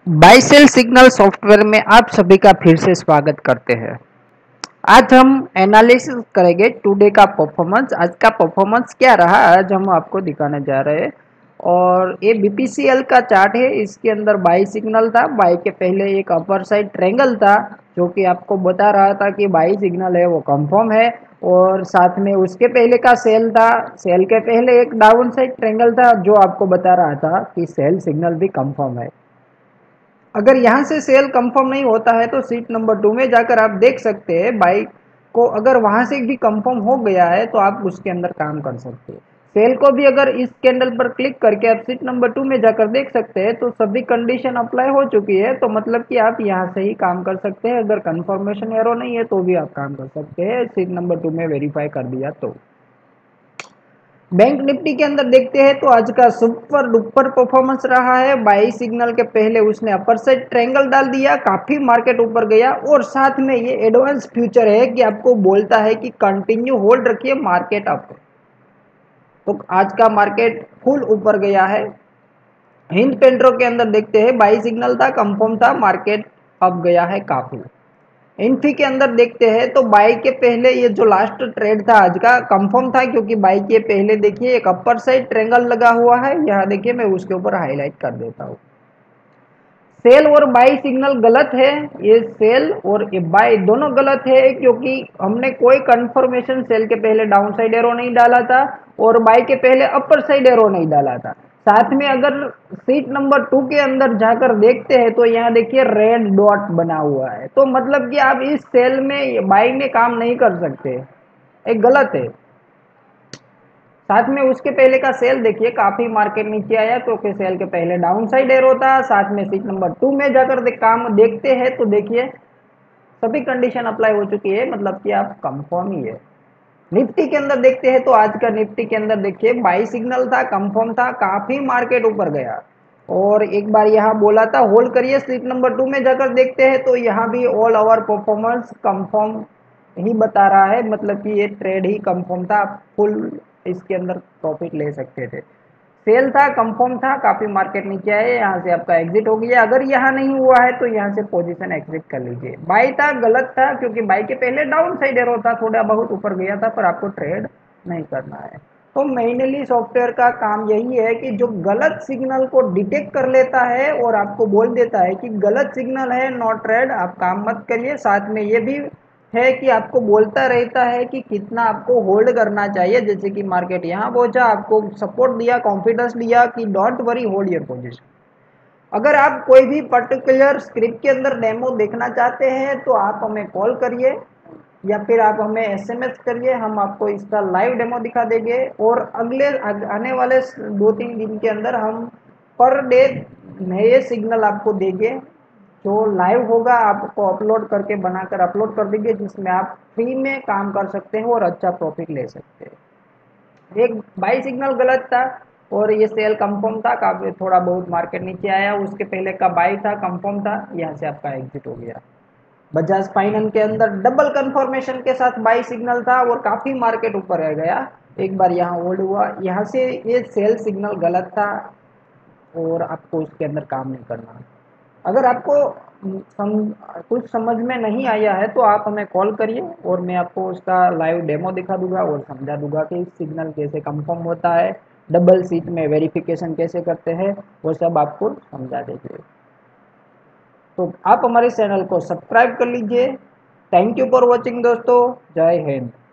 Bye cell signal software में आप सभी का फिर से स्वागत करते हैं। आज हम एनालिसिस करेंगे टुडे का परफॉर्मेंस। आज का परफॉर्मेंस क्या रहा आज हम आपको दिखाने जा रहे हैं। और ये बीपीसीएल का चार्ट है, इसके अंदर बाई सिग्नल था। बाई के पहले एक अपर साइड ट्रायंगल था जो कि आपको बता रहा था कि बाई सिग्नल है वो कंफर्म है। और साथ में उसके पहले का सेल था, सेल के पहले एक डाउन साइड ट्रायंगल था जो आपको बता रहा था कि सेल सिग्नल भी कंफर्म है। अगर यहाँ से सेल कंफर्म नहीं होता है तो सीट नंबर 2 में जाकर आप देख सकते हैं बाई को। अगर वहाँ से भी कंफर्म हो गया है तो आप उसके अंदर काम कर सकते हैं। सेल को भी अगर इस कैंडल पर क्लिक करके आप सीट नंबर 2 में जाकर देख सकते हैं तो सभी कंडीशन अप्लाई हो चुकी है, तो मतलब कि आप यहाँ से ही काम कर सकते हैं। अगर कंफर्मेशन एरो नहीं है तो भी आप काम कर सकते हैं, सीट नंबर 2 में वेरीफाई कर दिया तो। बैंक निफ्टी के अंदर देखते हैं तो आज का सुपर डुपर परफॉर्मेंस रहा है। बाई सिग्नल के पहले उसने अपर साइड ट्रायंगल डाल दिया, काफी मार्केट ऊपर गया। और साथ में ये एडवांस फ्यूचर है कि आपको बोलता है कि कंटिन्यू होल्ड रखिए, मार्केट अप। तो आज का मार्केट फुल ऊपर गया है। हिंद पेंट्रो के अंदर देखते हैं बाई सिग्नल था, कंफर्म था, मार्केट अप गया है काफी। इन्फी के अंदर देखते हैं तो बाई के पहले ये जो लास्ट ट्रेड था आज का कंफर्म था, क्योंकि बाई के पहले देखिए एक अपर साइड ट्रायंगल लगा हुआ है। यहाँ देखिए मैं उसके ऊपर हाईलाइट कर देता हूँ। सेल और बाई सिग्नल गलत है, ये सेल और बाई दोनों गलत है, क्योंकि हमने कोई कंफर्मेशन सेल के पहले डाउन साइड एरो नहीं डाला था और बाई के पहले अपर साइड एरो नहीं डाला था। साथ में अगर सीट नंबर 2 के अंदर जाकर देखते हैं तो यहाँ देखिए रेड डॉट बना हुआ है, तो मतलब कि आप इस सेल में बाई में काम नहीं कर सकते, एक गलत है। साथ में उसके पहले का सेल देखिए काफी मार्केट नीचे आया, क्योंकि सेल के पहले डाउन साइड एरो था। साथ में सीट नंबर 2 में जाकर काम देखते हैं तो देखिए सभी कंडीशन अप्लाई हो चुकी है, मतलब कि आप कंफर्म ही है। निफ्टी के अंदर देखते हैं तो आज का निफ्टी के अंदर देखिए बाई सिग्नल था, कंफर्म था, काफी मार्केट ऊपर गया। और एक बार यहाँ बोला था होल्ड करिए, स्लिप नंबर 2 में जाकर देखते हैं तो यहाँ भी ऑल ओवर परफॉर्मेंस कंफर्म ही बता रहा है, मतलब कि ये ट्रेड ही कंफर्म था, आप फुल इसके अंदर प्रॉफिट ले सकते थे। सेल था, कंफर्म था, काफी मार्केट नीचे आए, यहाँ से आपका एग्जिट हो गया। अगर यहाँ नहीं हुआ है तो यहाँ से पोजीशन एग्जिट कर लीजिए। बाई था, गलत था, क्योंकि बाई के पहले डाउन साइड एरो था, थोड़ा बहुत ऊपर गया था, पर आपको ट्रेड नहीं करना है। तो मेनली सॉफ्टवेयर का काम यही है कि जो गलत सिग्नल को डिटेक्ट कर लेता है और आपको बोल देता है कि गलत सिग्नल है, नॉट ट्रेड, आप काम मत करिए। साथ में ये भी है कि आपको बोलता रहता है कि कितना आपको होल्ड करना चाहिए। जैसे कि मार्केट यहाँ पहुंचा, आपको सपोर्ट दिया, कॉन्फिडेंस दिया कि don't worry, hold your position. अगर आप कोई भी पर्टिकुलर स्क्रिप्ट के अंदर डेमो देखना चाहते हैं तो आप हमें कॉल करिए या फिर आप हमें एसएमएस करिए, हम आपको इसका लाइव डेमो दिखा देंगे। और अगले आने वाले 2-3 दिन के अंदर हम पर डे नए सिग्नल आपको देंगे, जो लाइव होगा आपको अपलोड करके बनाकर अपलोड कर देंगे, जिसमें आप फ्री में काम कर सकते हैं और अच्छा प्रॉफिट ले सकते हैं। एक बाई सिग्नल गलत था और ये सेल कंफर्म था, काफी थोड़ा बहुत मार्केट नीचे आया। उसके पहले का बाई था, कंफर्म था, यहाँ से आपका एग्जिट हो गया। बजाज फाइनेंस के अंदर डबल कंफर्मेशन के साथ बाई सिग्नल था और काफी मार्केट ऊपर रह गया। एक बार यहाँ होल्ड हुआ, यहाँ से ये सेल सिग्नल गलत था और आपको उसके अंदर काम नहीं करना। अगर आपको कुछ समझ में नहीं आया है तो आप हमें कॉल करिए और मैं आपको उसका लाइव डेमो दिखा दूंगा और समझा दूंगा कि सिग्नल कैसे कंफर्म होता है, डबल सीट में वेरिफिकेशन कैसे करते हैं, वो सब आपको समझा देंगे। तो आप हमारे चैनल को सब्सक्राइब कर लीजिए। थैंक यू फॉर वॉचिंग दोस्तों, जय हिंद।